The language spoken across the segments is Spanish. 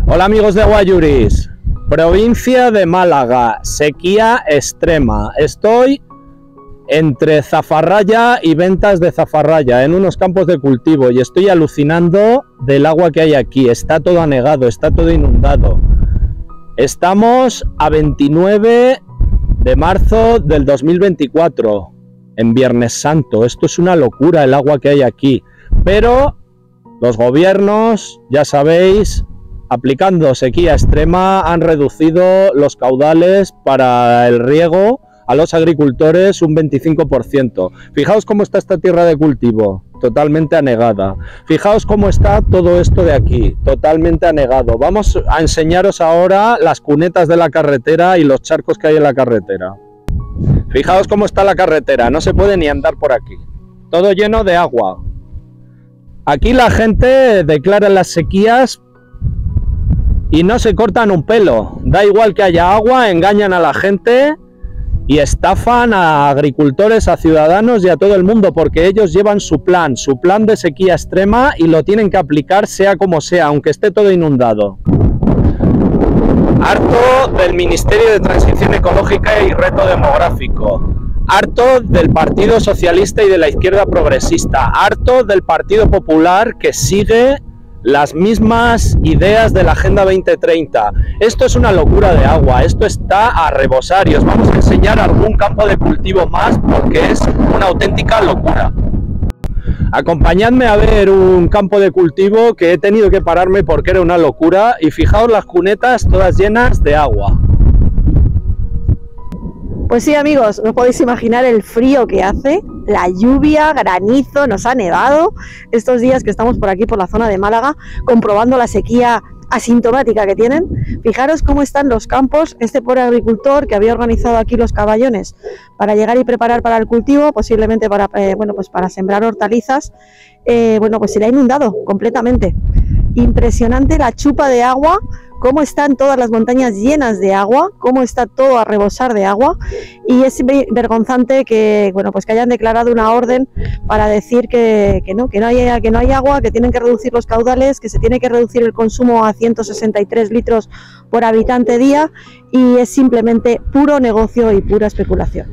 Hola amigos de Guayuris, provincia de Málaga, sequía extrema. Estoy entre Zafarraya y Ventas de Zafarraya, en unos campos de cultivo, y estoy alucinando del agua que hay aquí. Está todo anegado, está todo inundado. Estamos a 29 de marzo del 2024, en Viernes Santo. Esto es una locura el agua que hay aquí, pero los gobiernos, ya sabéis, aplicando sequía extrema, han reducido los caudales para el riego a los agricultores un 25%. Fijaos cómo está esta tierra de cultivo, totalmente anegada. Fijaos cómo está todo esto de aquí, totalmente anegado. Vamos a enseñaros ahora las cunetas de la carretera y los charcos que hay en la carretera. Fijaos cómo está la carretera, no se puede ni andar por aquí. Todo lleno de agua. Aquí la gente declara las sequías y no se cortan un pelo. Da igual que haya agua, engañan a la gente y estafan a agricultores, a ciudadanos y a todo el mundo, porque ellos llevan su plan de sequía extrema, y lo tienen que aplicar sea como sea, aunque esté todo inundado. Harto del Ministerio de Transición Ecológica y Reto Demográfico. Harto del Partido Socialista y de la izquierda progresista. Harto del Partido Popular, que sigue las mismas ideas de la Agenda 2030. Esto es una locura de agua, esto está a rebosar, y os vamos a enseñar algún campo de cultivo más porque es una auténtica locura. Acompañadme a ver un campo de cultivo que he tenido que pararme porque era una locura, y fijaos las cunetas todas llenas de agua. Pues sí, amigos, no podéis imaginar el frío que hace, la lluvia, granizo, nos ha nevado estos días que estamos por aquí, por la zona de Málaga, comprobando la sequía asintomática que tienen. Fijaros cómo están los campos. Este pobre agricultor que había organizado aquí los caballones para llegar y preparar para el cultivo, posiblemente para, para sembrar hortalizas, pues se le ha inundado completamente. Impresionante la chupa de agua, cómo están todas las montañas llenas de agua, cómo está todo a rebosar de agua, y es vergonzante que, que hayan declarado una orden para decir que no hay agua, que tienen que reducir los caudales, que se tiene que reducir el consumo a 163 litros por habitante día, y es simplemente puro negocio y pura especulación.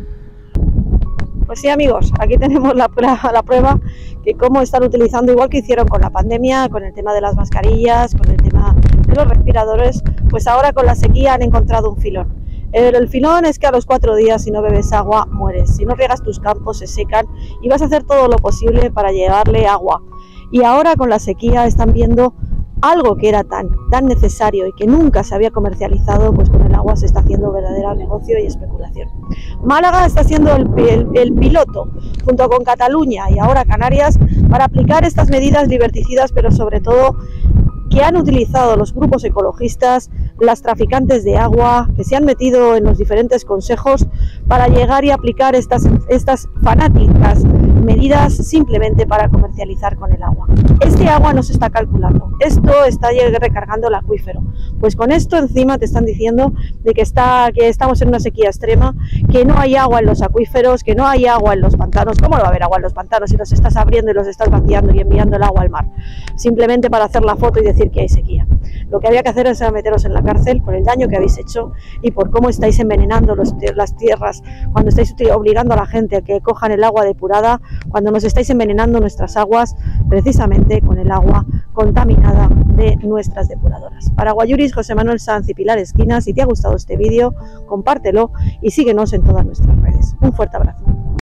Pues sí, amigos, aquí tenemos la prueba que cómo están utilizando, igual que hicieron con la pandemia, con el tema de las mascarillas, con el tema de los respiradores, pues ahora con la sequía han encontrado un filón. El filón es que a los 4 días, si no bebes agua, mueres. Si no riegas tus campos, se secan, y vas a hacer todo lo posible para llevarle agua. Y ahora con la sequía están viendo algo que era tan necesario y que nunca se había comercializado, pues con el agua se está haciendo verdadero negocio y especulación. Málaga está siendo el piloto, junto con Cataluña y ahora Canarias, para aplicar estas medidas liberticidas, pero sobre todo que han utilizado los grupos ecologistas, las traficantes de agua, que se han metido en los diferentes consejos para llegar y aplicar estas fanáticas medidas simplemente para comercializar con el agua. Este agua no se está calculando, esto está recargando el acuífero. Pues con esto encima te están diciendo de que estamos en una sequía extrema, que no hay agua en los acuíferos, que no hay agua en los pantanos. ¿Cómo no va a haber agua en los pantanos si los estás abriendo y los estás vaciando y enviando el agua al mar? Simplemente para hacer la foto y decir que hay sequía. Lo que había que hacer es meteros en la cárcel por el daño que habéis hecho y por cómo estáis envenenando las tierras, cuando estáis obligando a la gente a que cojan el agua depurada, cuando nos estáis envenenando nuestras aguas precisamente con el agua contaminada de nuestras depuradoras. Para Guayuris, José Manuel Sanz y Pilar Esquina. Si te ha gustado este vídeo, compártelo y síguenos en todas nuestras redes. Un fuerte abrazo.